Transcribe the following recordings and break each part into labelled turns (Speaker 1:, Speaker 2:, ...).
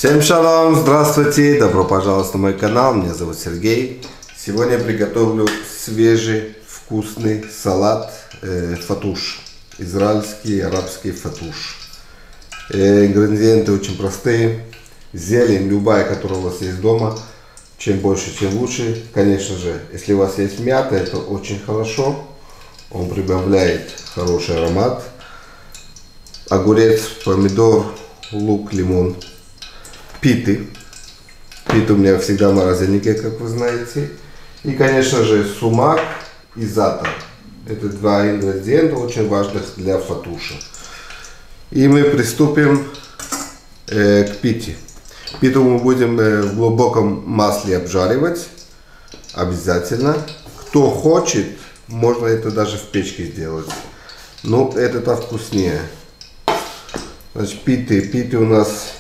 Speaker 1: Всем шалом, здравствуйте, добро пожаловать на мой канал, меня зовут Сергей. Сегодня я приготовлю свежий вкусный салат фатуш, израильский арабский фатуш. Ингредиенты очень простые, зелень любая, которая у вас есть дома, чем больше, тем лучше. Конечно же, если у вас есть мята, это очень хорошо, он прибавляет хороший аромат. Огурец, помидор, лук, лимон. Питы. Питы у меня всегда в морозильнике, как вы знаете. И, конечно же, сумак и затор. Это два ингредиента очень важных для фатуша. И мы приступим к пите. Питу мы будем в глубоком масле обжаривать. Обязательно. Кто хочет, можно это даже в печке сделать. Но это вкуснее. Значит, питы у нас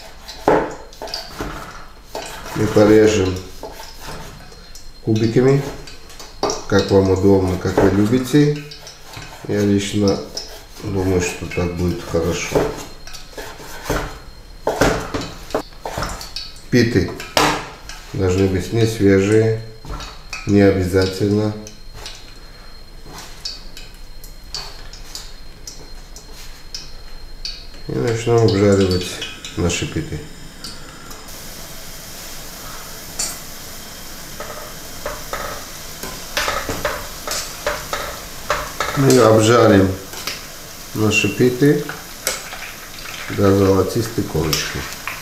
Speaker 1: мы порежем кубиками, как вам удобно, как вы любите. Я лично думаю, что так будет хорошо. Питы должны быть не свежие, не обязательно. И начнем обжаривать наши питы. Мы обжарим наши питы до золотистой корочки.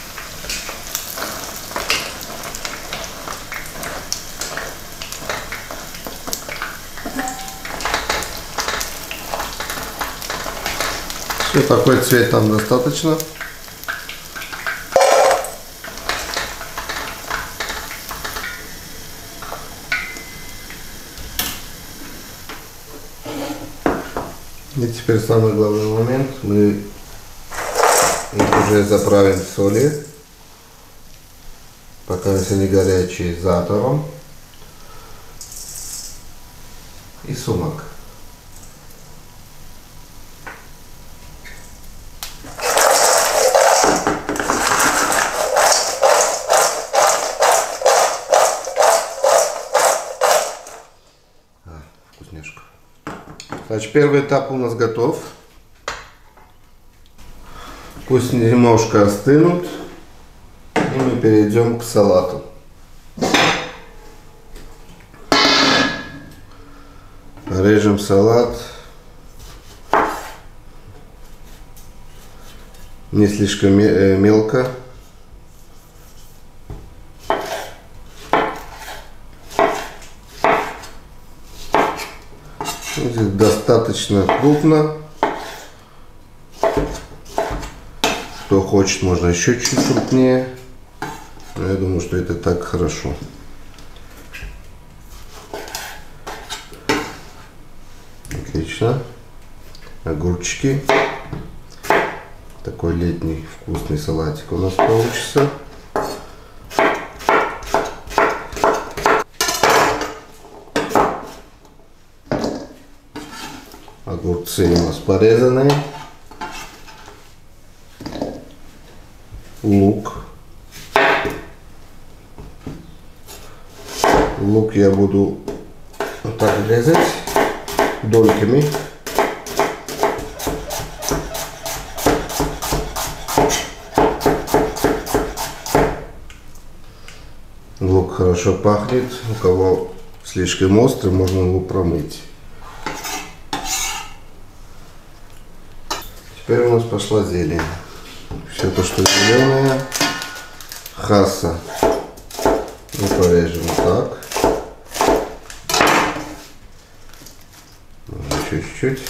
Speaker 1: Все, такой цвет там достаточно. И теперь самый главный момент, мы их уже заправим в соли, пока они горячие, затором и сумак. Вкусняшка. Значит, первый этап у нас готов. Пусть немножко остынут, и мы перейдем к салату. Режем салат не слишком мелко. Здесь достаточно крупно. Кто хочет, можно еще чуть крупнее. Но я думаю, что это так хорошо. Отлично. Огурчики. Такой летний вкусный салатик у нас получится. Огурцы у нас порезанные. Лук. Лук я буду вот так резать дольками. Лук хорошо пахнет. У кого слишком острый, можно его промыть. Теперь у нас пошла зелень. Все то, что зеленое. Хаса мы порежем вот так. Чуть-чуть.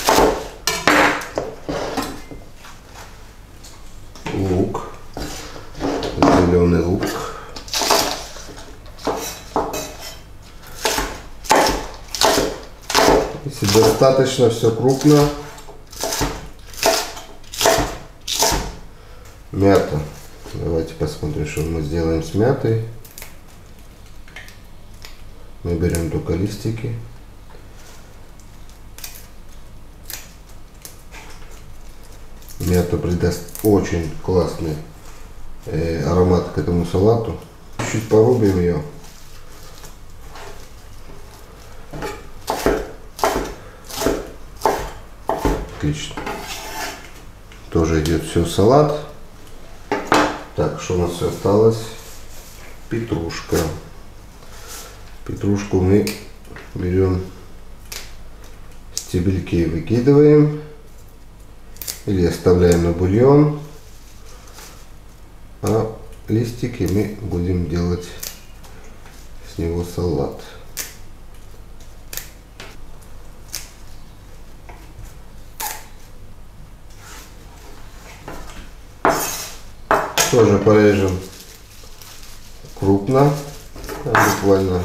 Speaker 1: Лук. Зеленый лук. Если достаточно все крупно. Мята. Давайте посмотрим, что мы сделаем с мятой. Мы берем только листики. Мята придаст очень классный аромат к этому салату. Чуть порубим ее. Отлично. Тоже идет все в салат. Так, что у нас все осталось? Петрушка. Петрушку мы берем, стебельки выкидываем или оставляем на бульон, а листики мы будем делать с него салат. Тоже порежем крупно, буквально.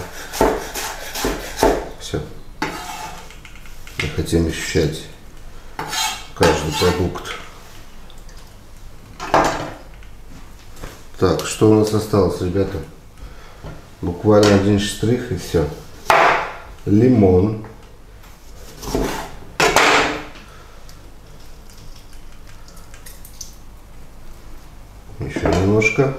Speaker 1: Все. Мы хотим ощущать каждый продукт. Так, что у нас осталось, ребята? Буквально один штрих и все. Лимон. Еще немножко.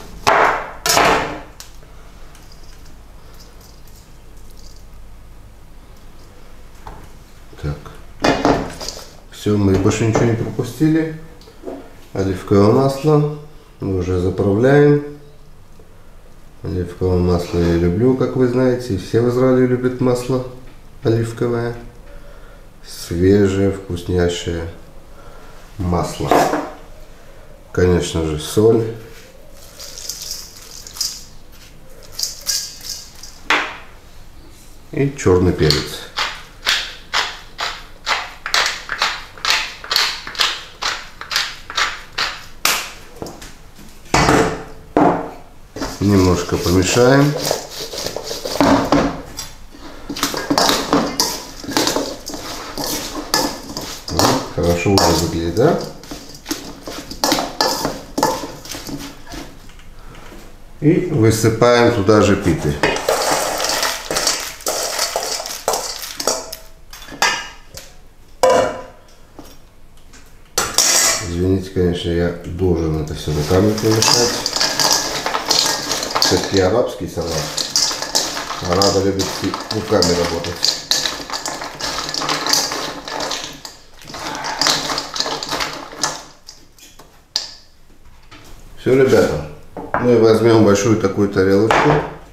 Speaker 1: Так. Все, мы больше ничего не пропустили. Оливковое масло. Мы уже заправляем. Оливковое масло я люблю, как вы знаете. Все в Израиле любят масло оливковое. Свежее, вкуснящее масло. Конечно же, соль. И черный перец. Немножко помешаем. Хорошо уже выглядит, да? И высыпаем туда же питы. Извините, конечно, я должен это все руками помешать. Все-таки арабский салат. Арабы любят руками работать. Все, ребята. Мы возьмем большую такую тарелочку.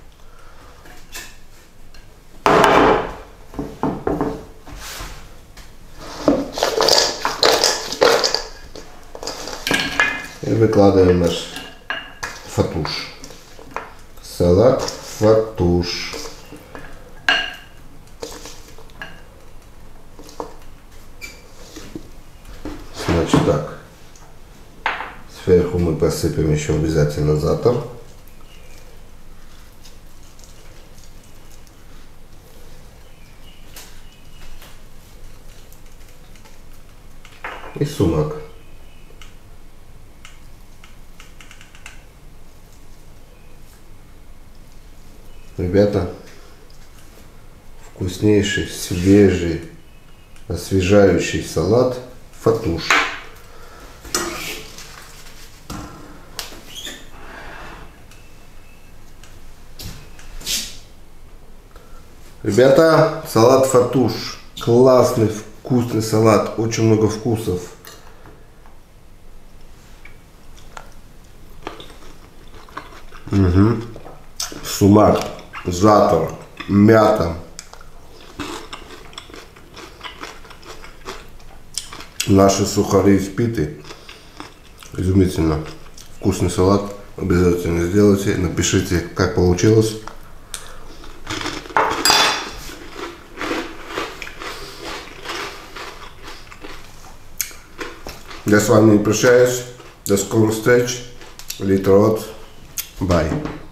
Speaker 1: И выкладываем наш фатуш. Салат фатуш. Значит так. Сверху мы посыпем еще обязательно затор. И сумак. Ребята, вкуснейший, свежий, освежающий салат фатуш. Ребята, салат фатуш. Классный, вкусный салат. Очень много вкусов. Сумак, затор, мята. Наши сухари испиты. Изумительно. Вкусный салат. Обязательно сделайте. Напишите, как получилось. Я с вами прощаюсь. До скорых встреч. Литрот. Bye.